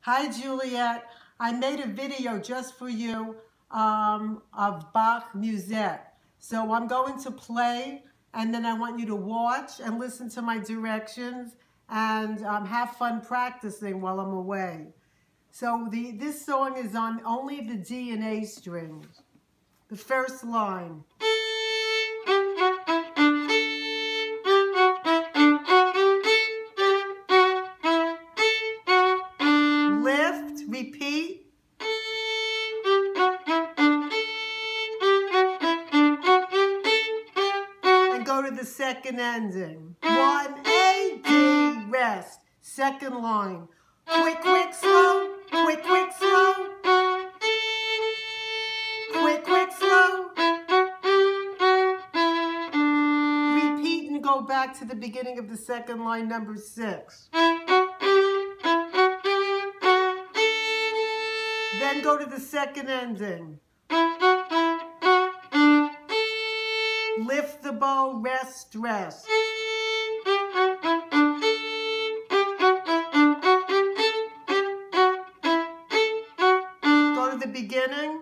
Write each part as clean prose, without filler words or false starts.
Hi, Juliet. I made a video just for you of Bach Musette. So I'm going to play, and then I want you to watch and listen to my directions and have fun practicing while I'm away. So this song is on only the D and A strings. The first line. Lift, repeat. And go to the second ending. 1A, D, rest. Second line. Quick, quick, slow. Quick, quick, slow. Quick, quick, slow. Repeat and go back to the beginning of the second line, number 6. Then go to the second ending. Lift the bow, rest, rest. Go to the beginning.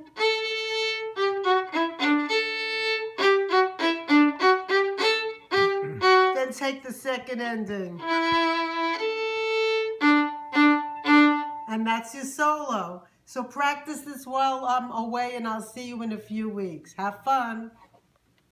Then take the second ending. And that's your solo. So practice this while I'm away, and I'll see you in a few weeks. Have fun.